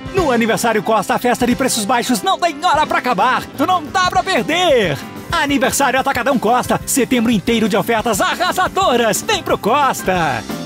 No Aniversário Costa, a festa de preços baixos não tem hora pra acabar. Não dá pra perder. Aniversário Atacadão Costa. Setembro inteiro de ofertas arrasadoras. Vem pro Costa.